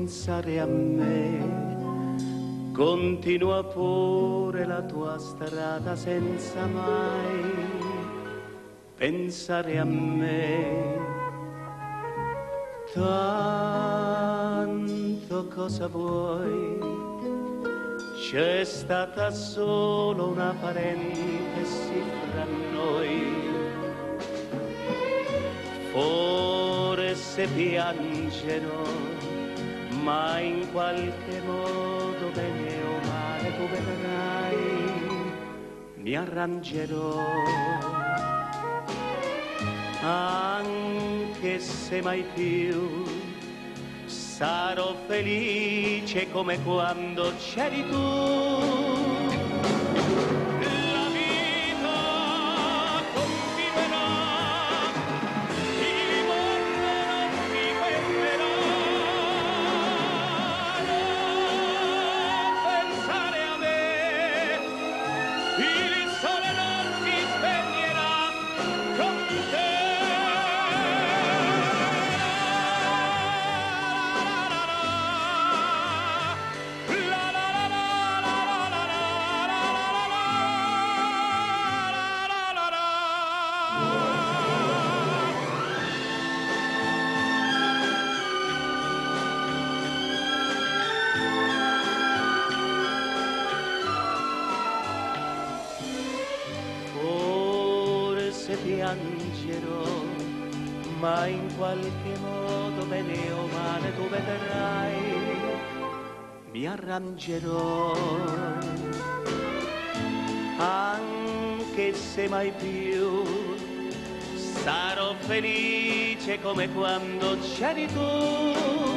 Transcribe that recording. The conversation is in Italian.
pensare a me, continua pure la tua strada senza mai pensare a me. Tanto cosa vuoi? C'è stata solo una parentesi fra noi. Forse piangerò, ma in qualche modo, bene o male, tu vedrai, mi arrangerò. Anche se mai più sarò felice come quando c'eri tu. Piangerò, ma in qualche modo, bene o male, tu vedrai, mi arrangerò. Anche se mai più sarò felice come quando c'eri tu.